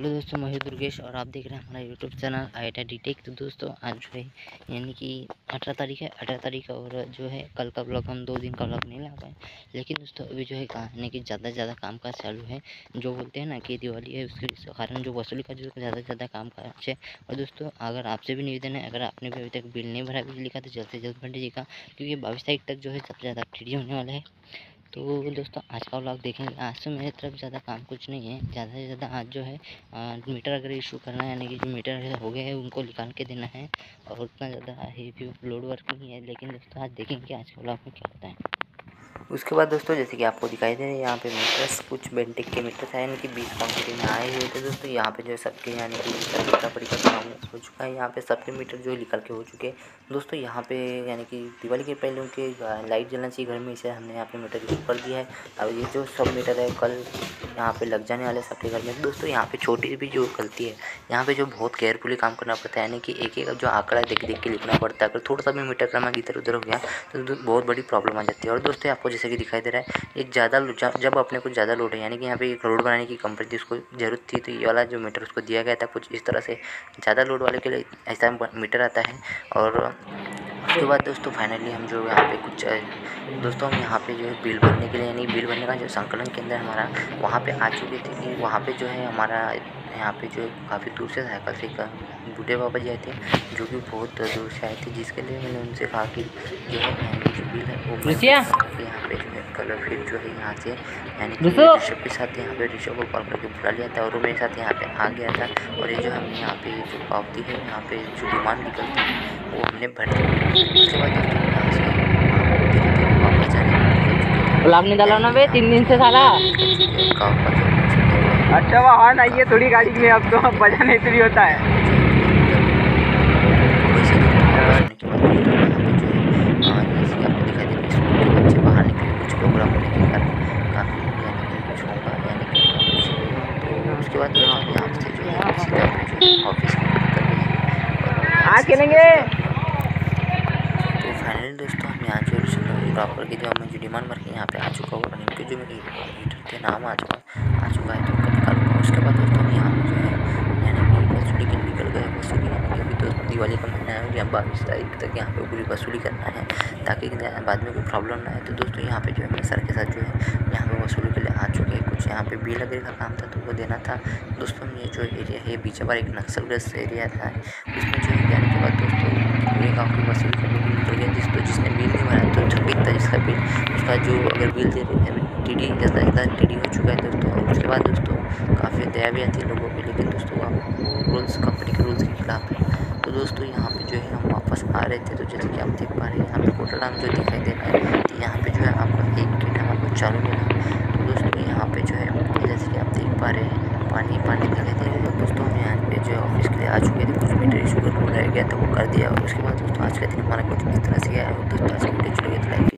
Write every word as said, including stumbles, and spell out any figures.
Hello दोस्तों, मैं हूं दुर्गेश और आप देख रहे हैं हमारा यूट्यूब चैनल आईटा डीटेक। तो दोस्तों आज जो है यानी कि अठारह तारीख है अठारह तारीख और जो है कल का ब्लॉग हम दो दिन का ब्लॉग नहीं ला पाए। लेकिन दोस्तों अभी जो है यानी कि ज़्यादा से ज़्यादा काम काज चालू है। जो बोलते हैं ना कि दिवाली है, उसके कारण जो वसूली का जो ज़्यादा से ज़्यादा काम काज है। और दोस्तों अगर आपसे भी निवेदन है, अगर आपने भी अभी तक बिल नहीं भरा बिजली का, तो जल्द से जल्द भर दीजिएगा, क्योंकि बाईस तारीख तक जो है सबसे ज़्यादा फ्री होने वाला है। तो दोस्तों आज का व्लॉग देखेंगे। आज तो मेरे तरफ ज़्यादा काम कुछ नहीं है, ज़्यादा से ज़्यादा आज जो है आ, मीटर अगर इशू करना है, यानी कि जो मीटर हो गए हैं उनको निकाल के देना है, और उतना ज़्यादा हेवी लोड वर्क नहीं है। लेकिन दोस्तों आज देखेंगे आज के व्लॉग में क्या होता है। उसके बाद दोस्तों जैसे कि आपको दिखाई दे रहे हैं यहाँ पे मीटर्स, कुछ बेंटेक के मीटर्स हैं, यानी कि बीस क्वान्टिटी में आए हुए थे दोस्तों। यहाँ पे जो है सबके यानी कि बड़ी का काम हो चुका है। यहाँ पे सबके मीटर जो है निकल के हो चुके हैं दोस्तों। यहाँ पे यानी कि दिवाली के पहले उनके लाइट जलना चाहिए घर में, इसे हमने यहाँ पे मीटर इशू कर दिया है। अब ये जो सब मीटर है कल यहाँ पे लग जाने वाले सबके घर में दोस्तों। यहाँ पे छोटी भी जो गलती है, यहाँ पे जो बहुत केयरफुली काम करना पड़ता है, यानी कि एक एक जो आंकड़ा देख देख के लिखना पड़ता है। अगर थोड़ा सा भी मीटर क्रमांक इधर उधर हो गया तो बहुत बड़ी प्रॉब्लम आ जाती है। और दोस्तों आपको जैसे कि दिखाई दे रहा है, एक ज़्यादा जब अपने को ज़्यादा लोड है, यानी कि यहाँ पे एक रोड बनाने की कंपनी थी, उसको ज़रूरत थी, तो ये वाला जो मीटर उसको दिया गया था कुछ इस तरह से। ज़्यादा लोड वाले के लिए ऐसा मीटर आता है। और उसके बाद दोस्तों फाइनली हम जो यहाँ पे कुछ दोस्तों हम यहाँ पे जो है बिल भरने के लिए, यानी बिल भरने का जो संकलन केंद्र हमारा वहाँ पे आ चुके थे। कि वहाँ पे जो है हमारा यहाँ पे जो काफ़ी दूर से साइकिल से का बूढ़े बाबा जी आए थे, जो कि बहुत दूर से आए थे, जिसके लिए मैंने उनसे कहा कि जो है जो बिल है वो यहाँ पे जो है कल फिर जो है यहाँ से यानी कि ऋषभ के साथ यहाँ पे ऋषभ को कॉल करके बुला लिया था, और वो मेरे साथ यहाँ पे आ गया था। और ये जो हमने यहाँ पे जो पावती है, यहाँ पे जो डिमांड निकलती है वो हमने भर दी। उसके बाद यहाँ से वापस जाने ब्लॉग नहीं डाला ना बे तीन दिन से साला। अच्छा वो हॉर्न आई है थोड़ी गाड़ी में, अब तो बजा नहीं फ्री होता है। बाहर निकले कुछ प्रोग्राम होने के कारण काफ़ी यानी कि कुछ होगा, यानी कि कुछ। उसके बाद यहाँ से जो है सीधा ऑफिस में निकल गए आ खेलेंगे। तो फाइनली दोस्तों हम यहाँ जो प्रॉपर की जो हमें जो डिमांड भर के यहाँ पे आ चुका हूँ, और इनके जो मेरे मीटर थे नाम आ चुका आ चुका है, तो उनका निकालूंगा। उसके बाद दोस्तों हम यहाँ जो है यानी कि वसूली के निकल गए। वसूली यानी कि अभी तो दिवाली का महीना है, या बाईस तारीख तक यहाँ पे पूरी वसूली करना है, ताकि बाद में कोई प्रॉब्लम ना आए। तो दोस्तों यहाँ पे जो है मैं सर के साथ जो है यहाँ पे वसूली के लिए आ चुके हैं। कुछ यहाँ पे बिल वगैरह का काम था तो वो देना था दोस्तों। ये जो एरिया है पीछे पर एक नक्सलग्रस्त एरिया था, उसमें जो है जाने के बाद दोस्तों पूरे गाँव की वसूली करने के लिए निकल गया। जिस तो जिसने बिल नहीं भरा तो छब्बीस था जिसका बिल, उसका जो अगर बिल दे रहे हैं टी डी ज़्यादा ज़्यादा टी डी हो चुका है दोस्तों। और उसके बाद दोस्तों काफ़ी दया भी आती है लोगों पे, लेकिन दोस्तों वो रूल्स कंपनी के रूल्स के खिलाफ है। तो दोस्तों यहाँ पे जो है हम वापस आ रहे थे, तो जैसे कि आप देख पा रहे हैं यहाँ पे कोटाडाम जो दिखाई दे रहा है, तो यहाँ पे जो है आपका एक गेट हमारे को चालू मिला। तो दोस्तों यहाँ पे जो है जैसे कि आप देख पा रहे हैं पानी पानी दिखाई दे रहा है। दोस्तों हम यहाँ पे जो है ऑफिस के लिए आ चुके थे, कुछ मीटर इशू करना रह गया था वो कर दिया। और उसके बाद दोस्तों आज का दिन हमारा कुछ इस तरह से आया। दोस्तों आज की वीडियो चलेगी तो लाइक